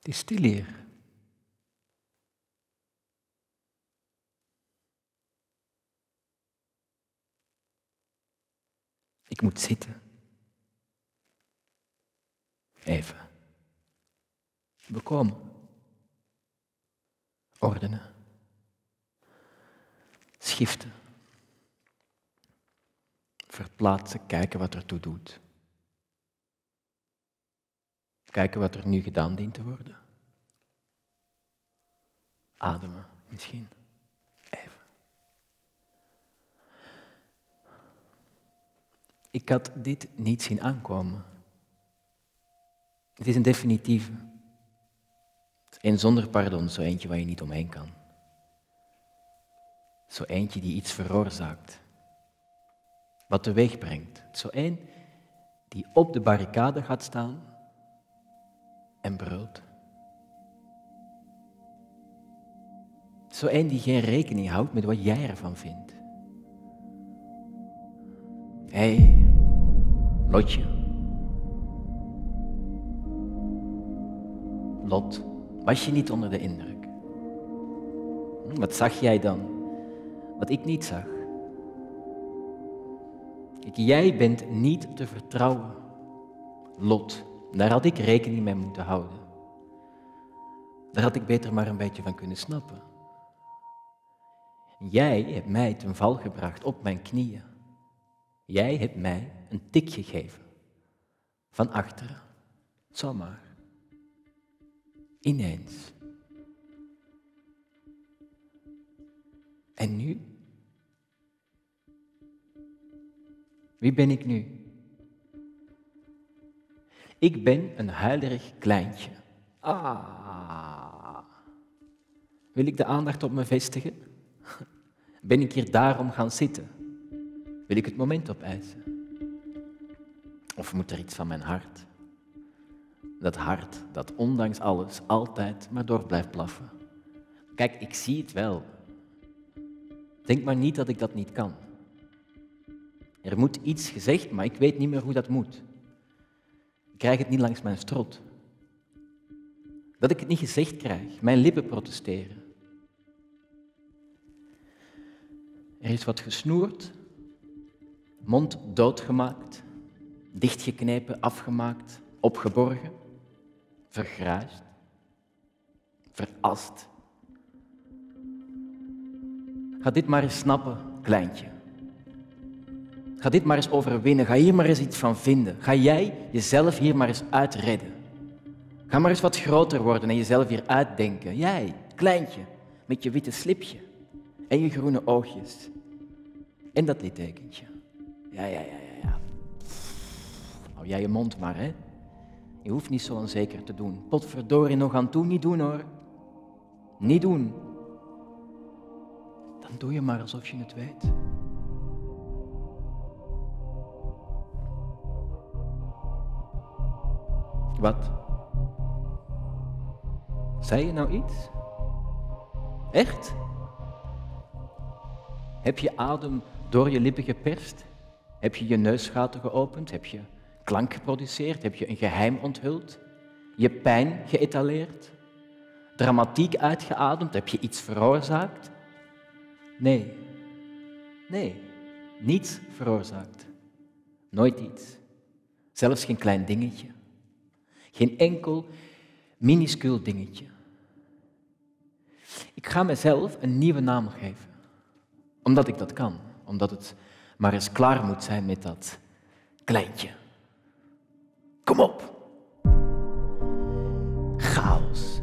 Het is stil hier. Ik moet zitten. Even. Bekomen. Ordenen. Schiften. Verplaatsen, kijken wat ertoe doet. Kijken wat er nu gedaan dient te worden. Ademen, misschien. Even. Ik had dit niet zien aankomen. Het is een definitieve. En zonder pardon, zo eentje waar je niet omheen kan. Zo eentje die iets veroorzaakt. Wat teweeg brengt. Zo een die op de barricade gaat staan en brult. Zo een die geen rekening houdt met wat jij ervan vindt. Hé, Lotje. Lot, was je niet onder de indruk? Wat zag jij dan? Wat ik niet zag. Kijk, jij bent niet te vertrouwen. Lot, daar had ik rekening mee moeten houden. Daar had ik beter maar een beetje van kunnen snappen. Jij hebt mij ten val gebracht op mijn knieën. Jij hebt mij een tik gegeven. Van achteren. Zomaar. Ineens. En nu? Wie ben ik nu? Ik ben een huilerig kleintje. Wil ik de aandacht op me vestigen? Ben ik hier daarom gaan zitten? Wil ik het moment opeisen? Of moet er iets van mijn hart? Dat hart dat ondanks alles altijd maar door blijft blaffen. Kijk, ik zie het wel. Denk maar niet dat ik dat niet kan. Er moet iets gezegd, maar ik weet niet meer hoe dat moet. Ik krijg het niet langs mijn strot. Dat ik het niet gezegd krijg, mijn lippen protesteren. Er is wat gesnoerd, mond doodgemaakt, dichtgeknepen, afgemaakt, opgeborgen, vergruisd, verast. Ga dit maar eens snappen, kleintje. Ga dit maar eens overwinnen, ga hier maar eens iets van vinden. Ga jij jezelf hier maar eens uitredden. Ga maar eens wat groter worden en jezelf hier uitdenken. Jij, kleintje, met je witte slipje en je groene oogjes. En dat littekentje. Ja. Hou jij je mond maar, hè. Je hoeft niet zo onzeker te doen. Potverdorie nog aan toe, niet doen hoor. Niet doen. Dan doe je maar alsof je het weet. Wat? Zei je nou iets? Echt? Heb je adem door je lippen geperst? Heb je je neusgaten geopend? Heb je klank geproduceerd? Heb je een geheim onthuld? Je pijn geëtaleerd? Dramatiek uitgeademd? Heb je iets veroorzaakt? Nee, niets veroorzaakt. Nooit iets. Zelfs geen klein dingetje. Geen enkel minuscuul dingetje. Ik ga mezelf een nieuwe naam geven. Omdat ik dat kan. Omdat het maar eens klaar moet zijn met dat kleintje. Kom op. Chaos.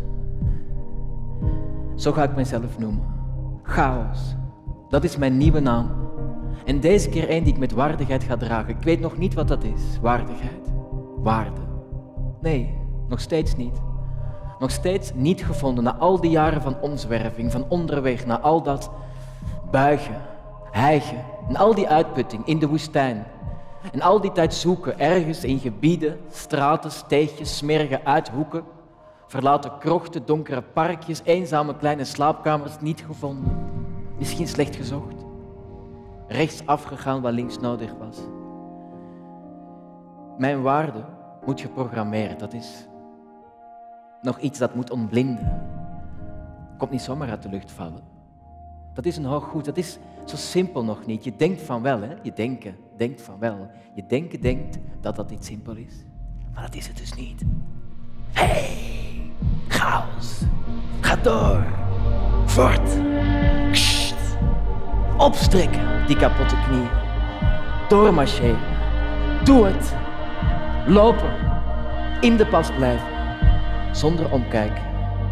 Zo ga ik mezelf noemen. Chaos. Dat is mijn nieuwe naam. En deze keer één die ik met waardigheid ga dragen. Ik weet nog niet wat dat is. Waardigheid. Waarde. Nee, nog steeds niet. Nog steeds niet gevonden na al die jaren van omzwerving, van onderweg, na al dat buigen, hijgen en al die uitputting in de woestijn. En al die tijd zoeken ergens in gebieden, straten, steegjes, smerige uithoeken, verlaten krochten, donkere parkjes, eenzame kleine slaapkamers niet gevonden. Misschien slecht gezocht. Rechts afgegaan waar links nodig was. Mijn waarde moet geprogrammeerd, dat is Nog iets dat moet ontblinden. Komt niet zomaar uit de lucht vallen. Dat is een hoog goed, dat is zo simpel nog niet. Je denkt van wel, hè? Je denken denkt van wel. Je denken denkt dat dat iets simpel is. Maar dat is het dus niet. Hey, chaos. Ga door. Voort. Kst. Opstrekken, die kapotte knieën. Doormarcheren. Doe het. Lopen. In de pas blijven. Zonder omkijken.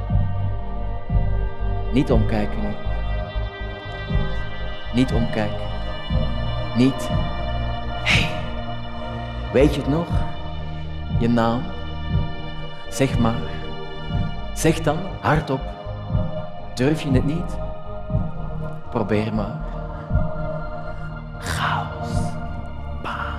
Niet omkijken nu. Niet omkijken. Niet. Hey, weet je het nog? Je naam. Zeg maar. Zeg dan hardop. Durf je het niet? Probeer maar. Chaos. Bam.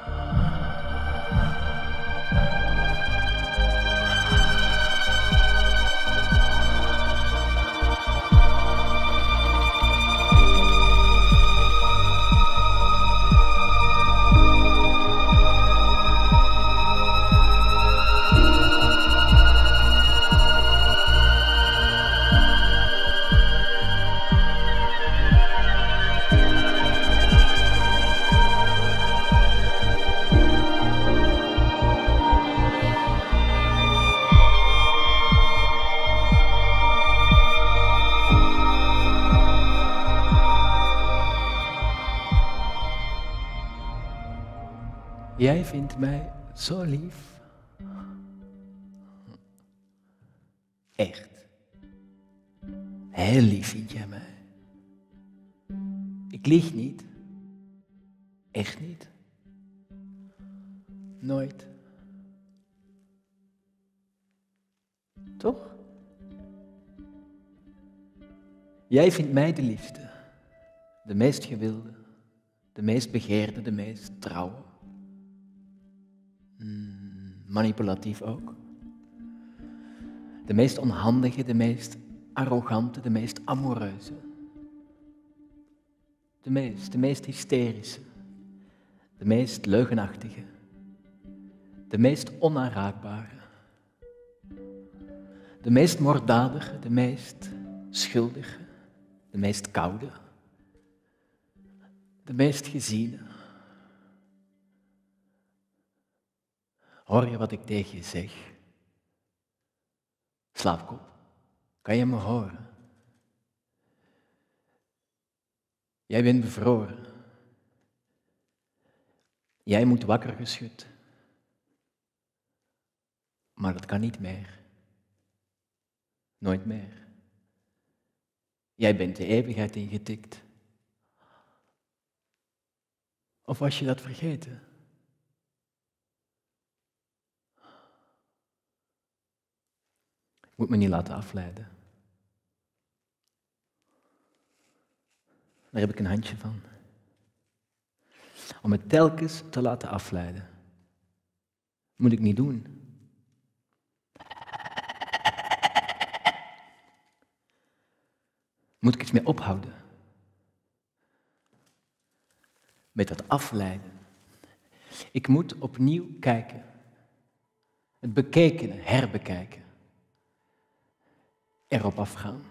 Jij vindt mij zo lief. Echt. Heel lief vind jij mij. Ik lieg niet. Echt niet. Nooit. Toch? Jij vindt mij de liefste. De meest gewilde. De meest begeerde, de meest trouwe. Manipulatief ook. De meest onhandige, de meest arrogante, de meest amoureuze. De meest hysterische. De meest leugenachtige. De meest onaanraakbare. De meest moorddadige, de meest schuldige. De meest koude. De meest geziene. Hoor je wat ik tegen je zeg? Slaapkop, kan je me horen? Jij bent bevroren. Jij moet wakker geschud. Maar dat kan niet meer. Nooit meer. Jij bent de eeuwigheid ingetikt. Of was je dat vergeten? Ik moet me niet laten afleiden. Daar heb ik een handje van. Om me telkens te laten afleiden. Moet ik niet doen. Moet ik iets mee ophouden. Met dat afleiden. Ik moet opnieuw kijken. Het bekekene herbekijken. Erop afgaan.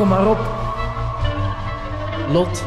kom maar op. Lot.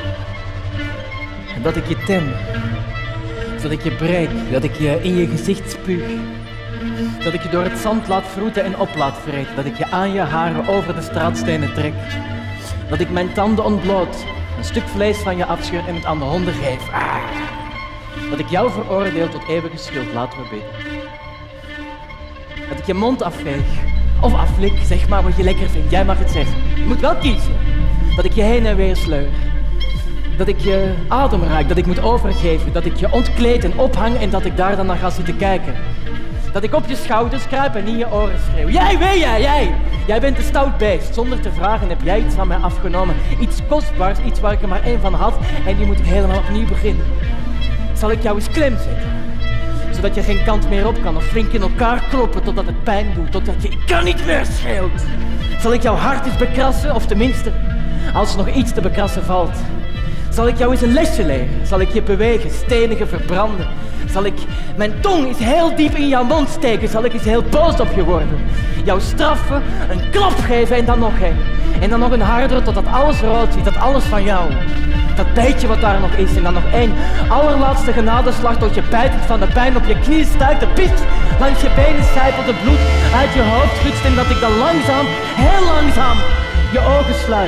En dat ik je tem. Dat ik je breek. Dat ik je in je gezicht spuug. Dat ik je door het zand laat vroeten en op laat vreten. Dat ik je aan je haren over de straatstenen trek. Dat ik mijn tanden ontbloot. Een stuk vlees van je afscheur en het aan de honden geef. Dat ik jou veroordeel tot eeuwige schuld. Laten we bidden. Dat ik je mond afveeg. Of aflik, zeg maar wat je lekker vindt. Jij mag het zeggen. Je moet wel kiezen. Dat ik je heen en weer sleur. Dat ik je adem raak. Dat ik moet overgeven. Dat ik je ontkleed en ophang en dat ik daar dan naar ga zitten kijken. Dat ik op je schouders kruip en in je oren schreeuw. Jij, weet jij! Jij bent een stout beest. Zonder te vragen heb jij iets van mij afgenomen. Iets kostbaars, iets waar ik er maar één van had. En die moet ik helemaal opnieuw beginnen. Zal ik jou eens klem zetten? Zodat je geen kant meer op kan of flink in elkaar kloppen totdat het pijn doet, totdat je ik kan niet meer scheelt. Zal ik jouw hart eens bekrassen, of tenminste, als er nog iets te bekrassen valt. Zal ik jou eens een lesje leren? Zal ik je bewegen, stenigen, verbranden? Zal ik mijn tong eens heel diep in jouw mond steken? Zal ik eens heel boos op je worden? Jou straffen, een klap geven en dan nog een. En dan nog een harder totdat alles rood ziet, dat alles van jou. Dat beetje wat daar nog is en dan nog één allerlaatste genadeslag tot je bijtend van de pijn op je knieën stuikt, de pist langs je benen sijpelt, het bloed uit je hoofd flitst en dat ik dan langzaam, heel langzaam, je ogen sluit.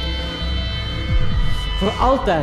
Voor altijd.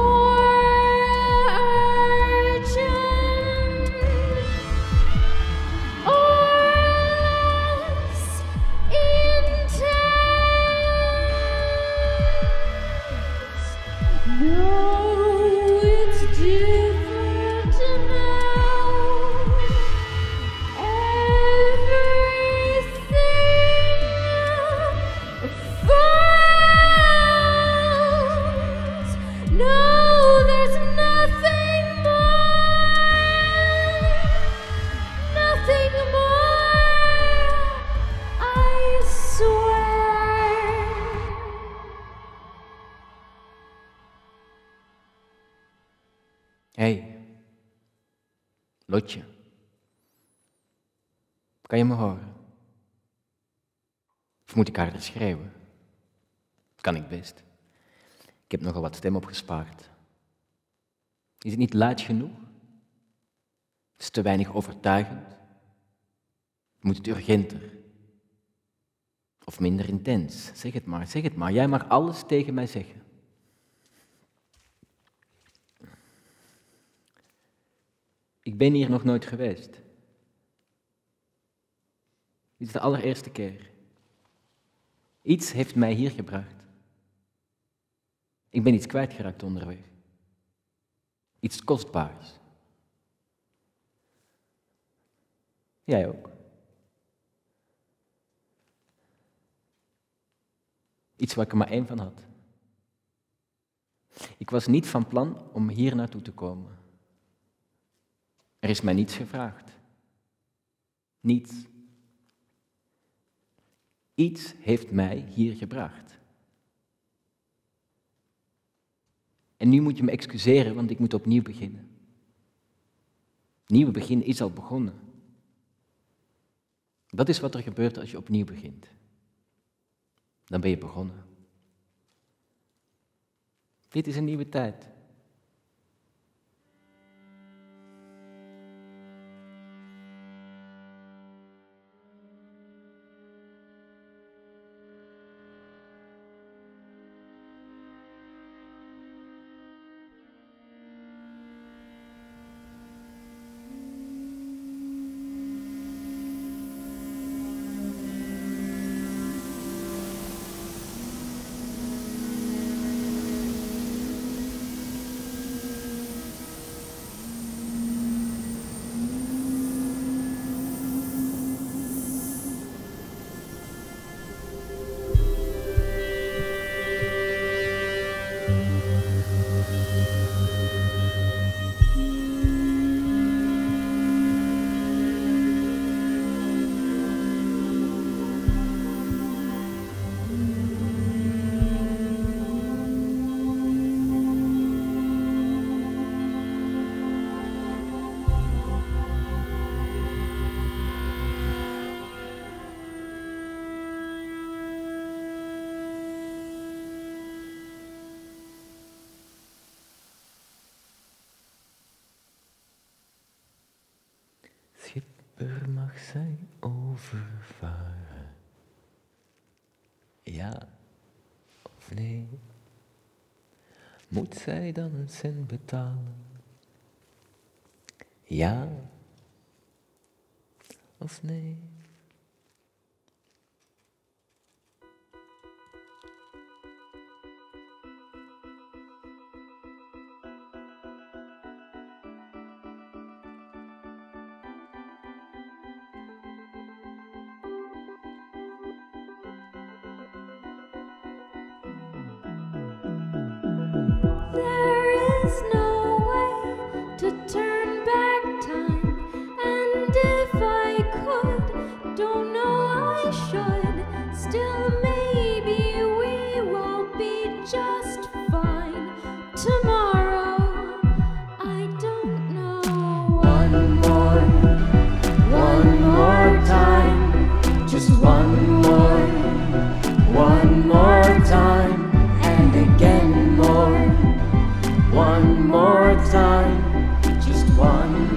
Hey, Lotje, kan je me horen? Of moet ik harder schreeuwen? Kan ik best. Ik heb nogal wat stem opgespaard. Is het niet luid genoeg? Is het te weinig overtuigend? Moet het urgenter? Of minder intens? Zeg het maar. Jij mag alles tegen mij zeggen. Ik ben hier nog nooit geweest. Dit is de allereerste keer. Iets heeft mij hier gebracht. Ik ben iets kwijtgeraakt onderweg. Iets kostbaars. Jij ook. Iets waar ik er maar één van had. Ik was niet van plan om hier naartoe te komen. Er is mij niets gevraagd. Niets. Iets heeft mij hier gebracht. En nu moet je me excuseren, want ik moet opnieuw beginnen. Het nieuwe begin is al begonnen. Dat is wat er gebeurt als je opnieuw begint. Dan ben je begonnen. Dit is een nieuwe tijd. mag zij overvaren. Ja of nee? Moet zij dan een cent betalen? Ja of nee? There is no way to turn back time, and if I could, don't know I should. Still, maybe we will be just fine tomorrow. I don't know. One more time, just one more time, and again more. One more time, just one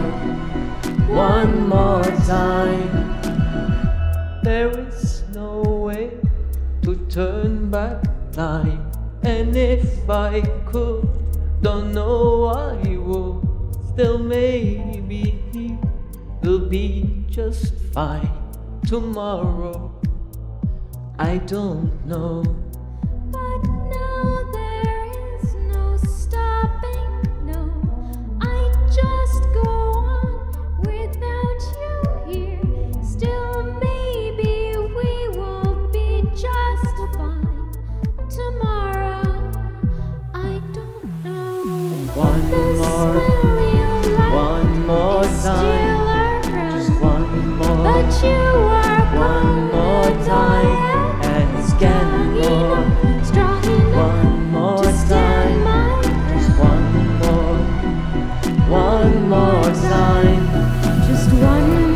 more time. There is no way to turn back time, and if I could, don't know I would. Still maybe we'll be just fine tomorrow. I don't know. But now there is no stopping, no. I just go on without you here. Still, maybe we will be just fine tomorrow. I don't know. One more time, just one more. But you are One more time, and it's getting more. strong enough One more to stand time, my just one more time. Just one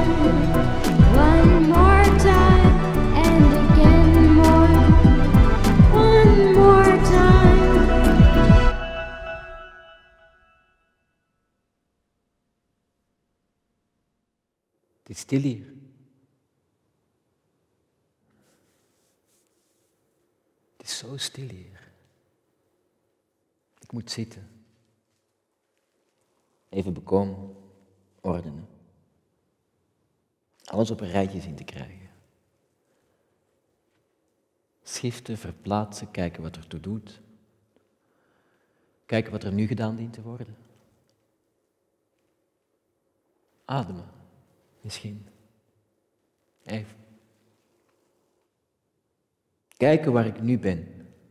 more time, and again more. One more time. Het is stil hier. Het is zo stil hier. Ik moet zitten. Even bekomen, ordenen. Alles op een rijtje zien te krijgen. Schiften, verplaatsen, kijken wat er toe doet. Kijken wat er nu gedaan dient te worden. Ademen, misschien. Even. Kijken waar ik nu ben.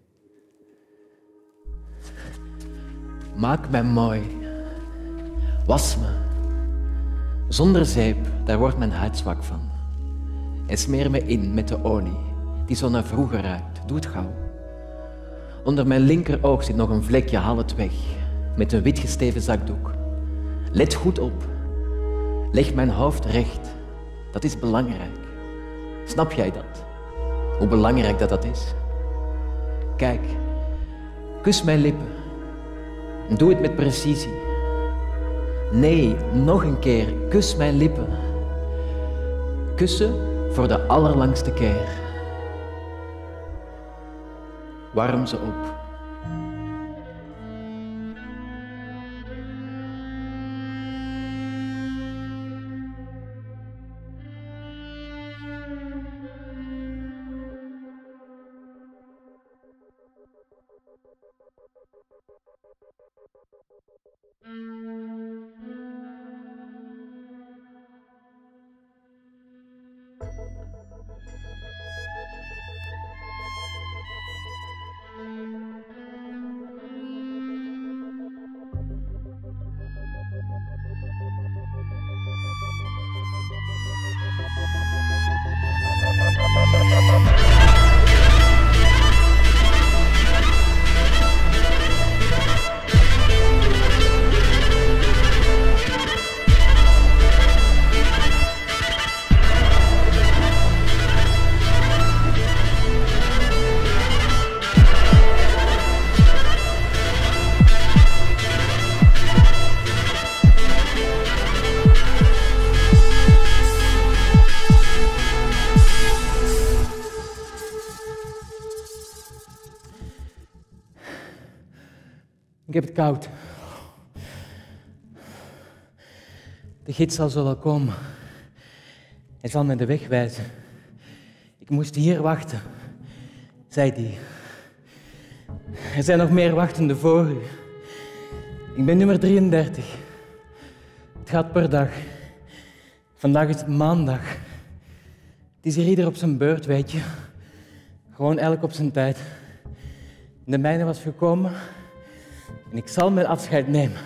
Maak mij mooi. Was me. Zonder zeep, daar wordt mijn huid zwak van. En smeer me in met de olie, die zo naar vroeger ruikt. Doe het gauw. Onder mijn linkeroog zit nog een vlekje, haal het weg. Met een wit gesteven zakdoek. Let goed op. Leg mijn hoofd recht. Dat is belangrijk. Snap jij dat? Hoe belangrijk dat is? Kijk, kus mijn lippen. Doe het met precisie. Nee, nog een keer, kus mijn lippen. Kussen voor de allerlangste keer. Warm ze op. Ik heb het koud. De gids zal zo wel komen. Hij zal mij de weg wijzen. Ik moest hier wachten, zei hij. Er zijn nog meer wachtenden voor u. Ik ben nummer 33. Het gaat per dag. Vandaag is het maandag. Het is hier ieder op zijn beurt, weet je. Gewoon elk op zijn tijd. De mijne was gekomen en ik zal mijn afscheid nemen.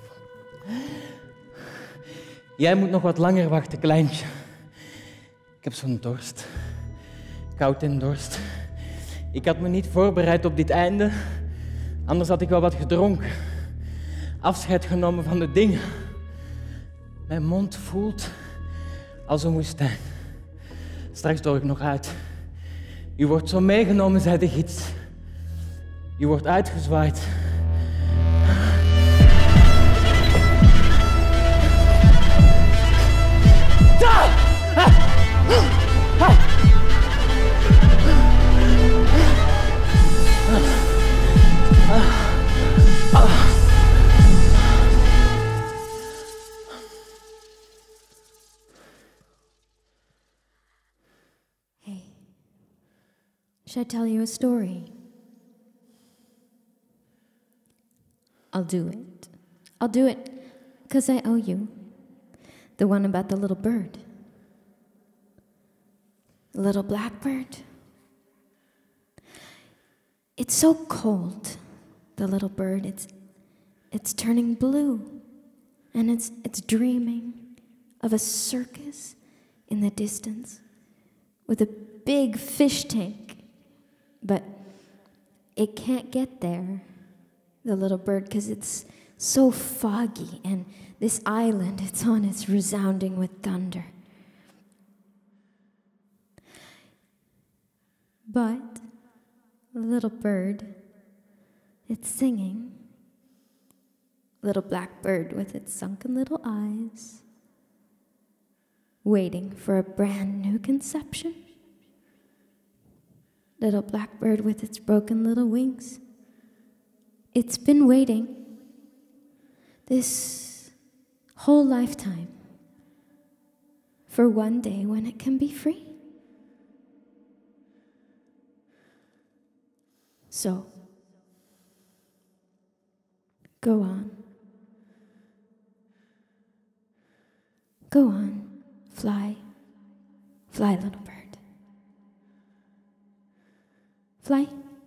Jij moet nog wat langer wachten, kleintje. Ik heb zo'n dorst. Koud en dorst. Ik had me niet voorbereid op dit einde. Anders had ik wel wat gedronken. Afscheid genomen van de dingen. Mijn mond voelt als een woestijn. Straks door ik nog uit. U wordt zo meegenomen, zei de gids. U wordt uitgezwaaid. Hey, should I tell you a story? I'll do it. I'll do it because I owe you. The one about the little bird. The little blackbird. It's so cold, the little bird. It's turning blue. And it's dreaming of a circus in the distance with a big fish tank. But it can't get there, the little bird, because it's so foggy, and this island it's on is resounding with thunder. But the little bird, it's singing. Little blackbird with its sunken little eyes, waiting for a brand new conception. Little blackbird with its broken little wings. It's been waiting this whole lifetime for one day when it can be free. So, go on. Go on, fly. Fly, little bird. Fly.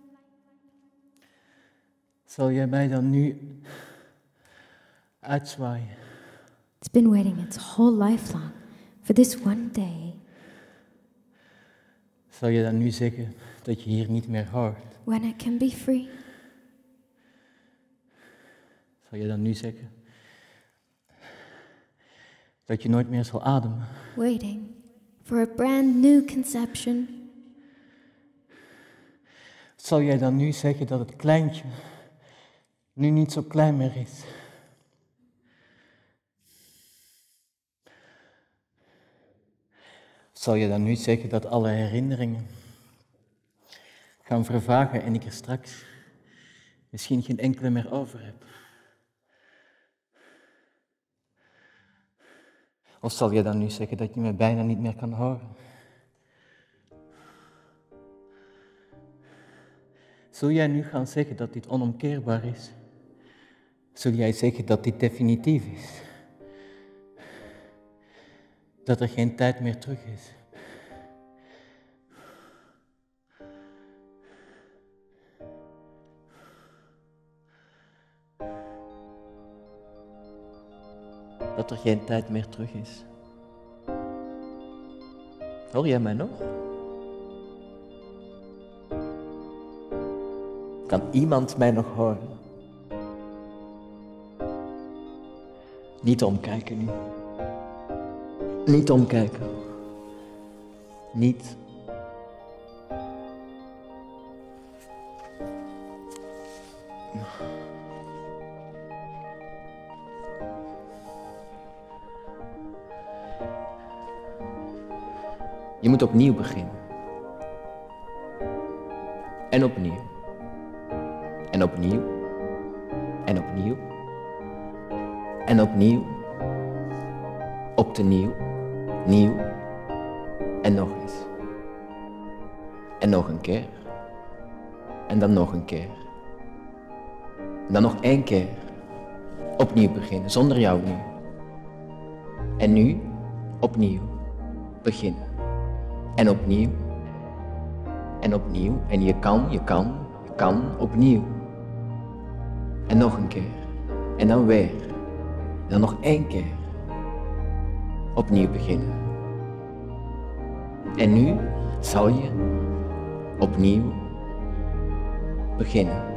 Zal jij mij dan nu uitzwaaien? It's been waiting its whole life long for this one day. Zal je dan nu zeggen dat je hier niet meer hoort? When it can be free. Zal je dan nu zeggen dat je nooit meer zal ademen? Waiting for a brand new conception. Zal jij dan nu zeggen dat het kleintje nu niet zo klein meer is? Zal je dan nu zeggen dat alle herinneringen gaan vervagen en ik er straks misschien geen enkele meer over heb? Of zal je dan nu zeggen dat je me bijna niet meer kan horen? Zul jij nu gaan zeggen dat dit onomkeerbaar is? Zul jij zeggen dat dit definitief is? Dat er geen tijd meer terug is? Dat er geen tijd meer terug is. Hoor jij mij nog? Kan iemand mij nog horen? Niet omkijken nu. Niet omkijken. Niet. Je moet opnieuw beginnen. En opnieuw. En opnieuw. En En opnieuw. En opnieuw. Opnieuw. Nieuw. En nog eens. En nog een keer. En dan nog een keer. En dan nog 1 keer. Opnieuw beginnen, zonder jou nu. En nu, opnieuw. Beginnen. En opnieuw. En opnieuw. En je kan opnieuw. En nog een keer. En dan weer. En dan nog 1 keer. Opnieuw beginnen. En nu zal je opnieuw beginnen.